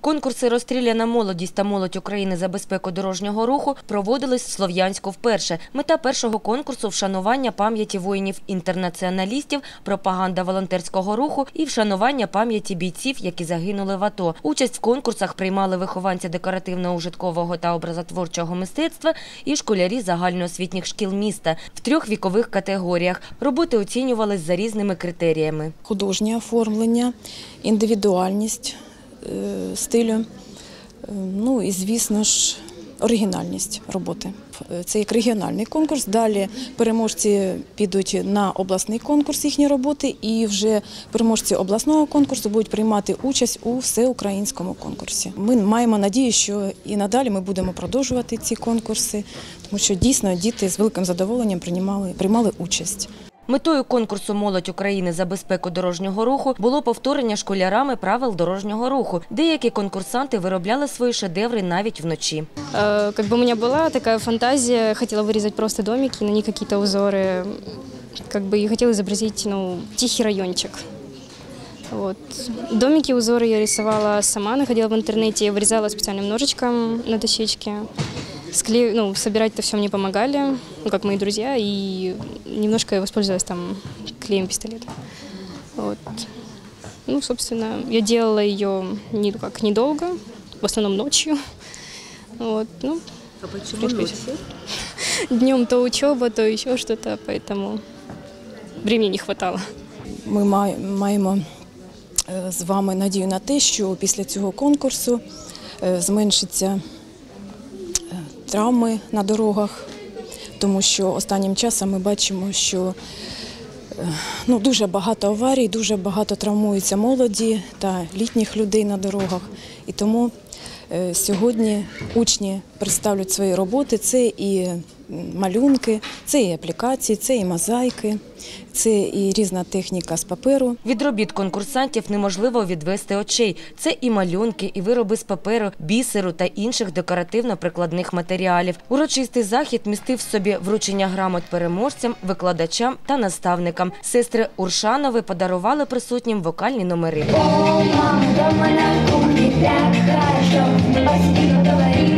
Конкурси «Розстріляна молодість» та «Молодь України за безпеку дорожнього руху» проводились в Слов'янську вперше. Мета першого конкурсу – вшанування пам'яті воїнів-інтернаціоналістів, пропаганда волонтерського руху і вшанування пам'яті бійців, які загинули в АТО. Участь в конкурсах приймали вихованці декоративно-ужиткового та образотворчого мистецтва і школярі загальноосвітніх шкіл міста в 3 вікових категоріях. Роботи оцінювались за різними критеріями. Художнє оформлення, індивідуальність стилю, ну і, звісно ж, оригінальність роботи. Це як регіональний конкурс, далі переможці підуть на обласний конкурс їхні роботи і вже переможці обласного конкурсу будуть приймати участь у всеукраїнському конкурсі. Ми маємо надію, що і надалі ми будемо продовжувати ці конкурси, тому що дійсно діти з великим задоволенням приймали участь. Метою конкурсу «Молодь України за безпеку дорожнього руху» було повторення школярами правил дорожнього руху. Деякі конкурсанти виробляли свої шедеври навіть вночі. У мене була така фантазія, хотіла вирізати просто домики, на них якісь узори, і хотіла зобразити тихий райончик. Домики, узоры я рисовала сама, находила в интернете, вырезала специальным ножичком на дощечке. Собирать это все мне помогали, как мои друзья, и немножко я воспользовалась там клеем-пистолетом. Собственно, я делала ее недолго, в основном ночью. А почему ночью? Днем то учеба, то еще что-то, поэтому времени не хватало. Ми маємо з вами надію на те, що після цього конкурсу зменшиться травми на дорогах, тому що останнім часом ми бачимо, що дуже багато аварій, дуже багато травмується молоді та літніх людей на дорогах. І тому сьогодні учні представлять свої роботи, це і малюнки, це і аплікації, це і мозаїки, це і різна техніка з паперу. Від робіт конкурсантів неможливо відвести очей. Це і малюнки, і вироби з паперу, бісеру та інших декоративно-прикладних матеріалів. Урочистий захід містив в собі вручення грамот переможцям, викладачам та наставникам. Сестри Уршанови подарували присутнім вокальні номери. О, мама, дома на кухне так хорошо, спасибо говори.